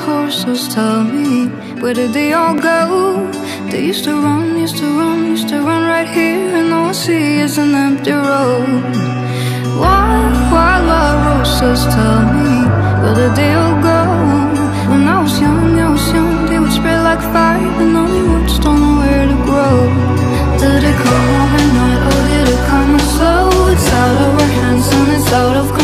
horses, tell me, where did they all go? They used to run, used to run, used to run right here, and all I see is an empty road. Wild roses, tell me, where did they all go? When I was young, they would spread like fire, and all the roots don't know where to grow. Did it come overnight, or did it come slow? It's out of our hands and it's out of